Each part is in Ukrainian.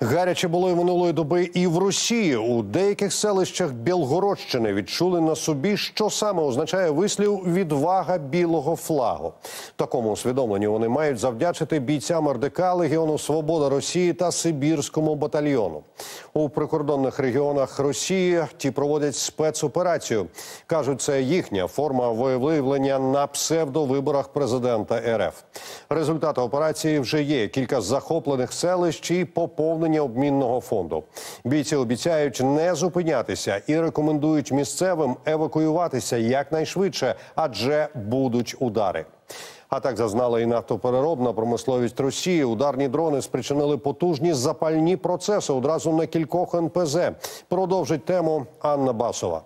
Гаряче було й минулої доби і в Росії. У деяких селищах Білгородщини відчули на собі, що саме означає вислів «відвага білого флагу». Такому усвідомленню вони мають завдячити бійцям РДК, Легіону Свобода Росії та Сибірському батальйону. У прикордонних регіонах Росії ті проводять спецоперацію. Кажуть, це їхня форма волевиявлення на псевдовиборах президента РФ. Результати операції вже є. Кілька захоплених селищ і поповнення обмінного фонду. Бійці обіцяють не зупинятися і рекомендують місцевим евакуюватися якнайшвидше, адже будуть удари. А так зазнала і нафтопереробна промисловість Росії. Ударні дрони спричинили потужні запальні процеси одразу на кількох НПЗ. Продовжить тему Анна Басова.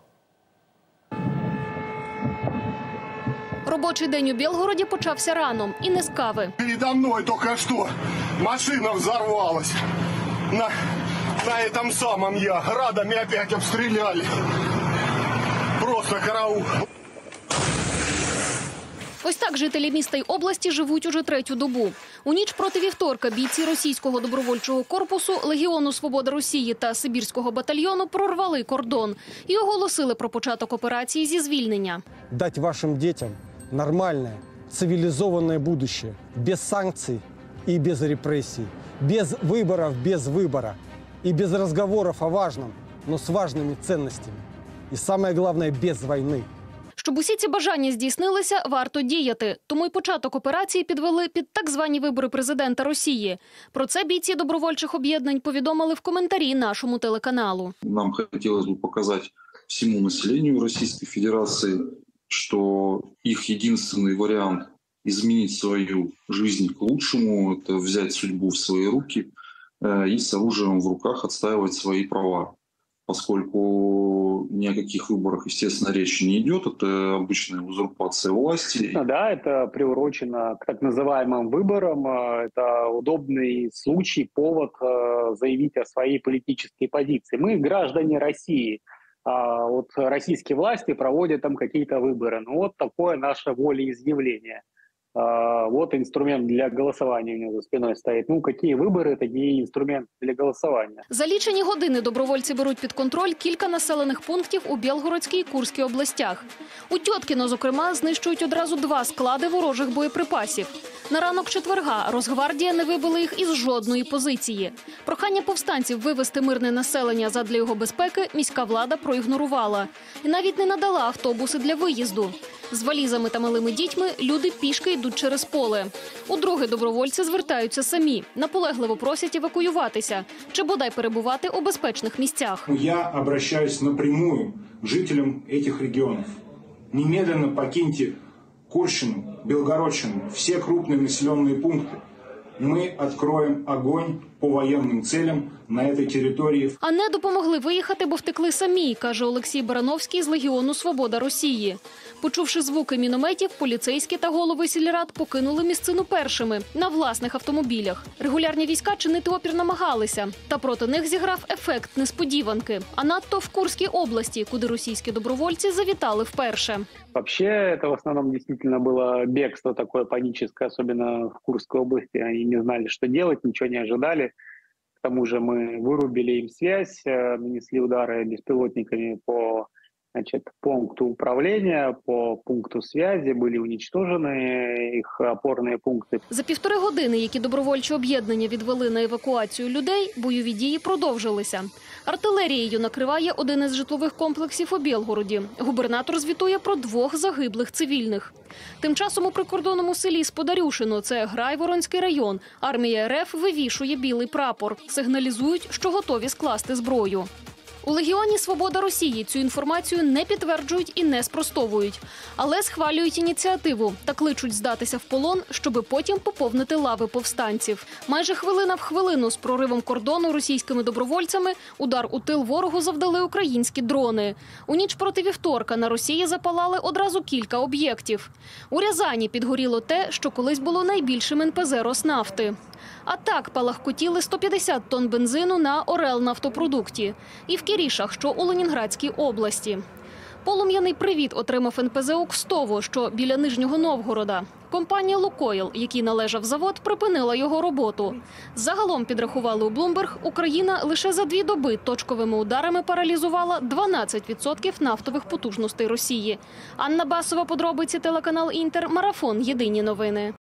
Робочий день у Білгороді почався рано. І не з кави. Передо мною тільки що машина взорвалась. На этом самом я. Градами опять обстреляли. Просто караул. Ось так жителі міста й області живуть уже третю добу. У ніч проти вівторка бійці російського добровольчого корпусу, Легіону Свобода Росії та Сибірського батальйону прорвали кордон і оголосили про початок операції зі звільнення. Дать вашим дітям нормальне, цивілізоване будущее, без санкцій і без репресій, без виборів, без вибору і без розговорів о важном, но з важними цінностями. І саме головне, без війни. Щоб усі ці бажання здійснилися, варто діяти. Тому й початок операції підвели під так звані вибори президента Росії. Про це бійці добровольчих об'єднань повідомили в коментарі нашому телеканалу. Нам хотілося б показати всьому населенню Російської Федерації, що їх єдиний варіант змінити свою життя к лучшему – це взяти судьбу в свої руки і з оружием в руках відстоювати свої права. Поскольку ни о каких выборах, естественно, речи не идет, это обычная узурпация власти. Да, это приурочено к так называемым выборам. Это удобный случай, повод заявить о своей политической позиции. Мы граждане России. Вот российские власти проводят там какие-то выборы. Ну вот такое наше волеизъявление. Вот инструмент для голосування у нього за спиною стоїть. Ну, які вибори, такі інструменти для голосування. За лічені години добровольці беруть під контроль кілька населених пунктів у Білгородській і Курській областях. У Тьоткіно, зокрема, знищують одразу 2 склади ворожих боєприпасів. На ранок четверга Росгвардія не вибила їх із жодної позиції. Прохання повстанців вивести мирне населення задля його безпеки міська влада проігнорувала. І навіть не надала автобуси для виїзду. З валізами та малими дітьми люди пішки йдуть через поле. Удруге добровольці звертаються самі, наполегливо просять евакуюватися чи бодай перебувати у безпечних місцях. Я обращаюсь напрямую к жителям этих регионов. Немедленно покиньте Курщину, Белгородщину, все крупные населенные пункты. Ми відкриємо огонь по воєнним целям на цій території. А не допомогли виїхати, бо втекли самі, каже Олексій Барановський з Легіону Свобода Росії. Почувши звуки мінометів, поліцейські та голови сільрад покинули місцину першими на власних автомобілях. Регулярні війська чинити опір намагалися, та проти них зіграв ефект несподіванки. А надто в Курській області, куди російські добровольці завітали вперше. Вообще, это в основном действительно было бегство такое паническое, особенно в Курской области. Они не знали, что делать, ничего не ожидали. К тому же мы вырубили им связь, нанесли удары беспилотниками по пункту управления, по пункту связи, были уничтожены их опорные пункти. За 1,5 години, які добровольчі об'єднання відвели на евакуацію людей, бойові дії продовжилися. Артилерією накриває один із житлових комплексів у Білгороді. Губернатор звітує про 2 загиблих цивільних. Тим часом у прикордонному селі Сподарюшино, це Грайворонський район, армія РФ вивішує білий прапор. Сигналізують, що готові скласти зброю. У Легіоні Свобода Росії цю інформацію не підтверджують і не спростовують. Але схвалюють ініціативу та кличуть здатися в полон, щоби потім поповнити лави повстанців. Майже хвилина в хвилину з проривом кордону російськими добровольцями удар у тил ворогу завдали українські дрони. У ніч проти вівторка на Росії запалали одразу кілька об'єктів. У Рязані підгоріло те, що колись було найбільшим НПЗ Роснафти. А так палахкотіли 150 тонн бензину на Орелнафтопродукті. І в Кірішах, що у Ленінградській області. Полум'яний привіт отримав НПЗ «Укстово», що біля Нижнього Новгорода. Компанія «Лукойл», якій належав завод, припинила його роботу. Загалом, підрахували у Bloomberg, Україна лише за 2 доби точковими ударами паралізувала 12% нафтових потужностей Росії. Анна Басова, подробиці, телеканал «Інтер», Марафон, Єдині новини.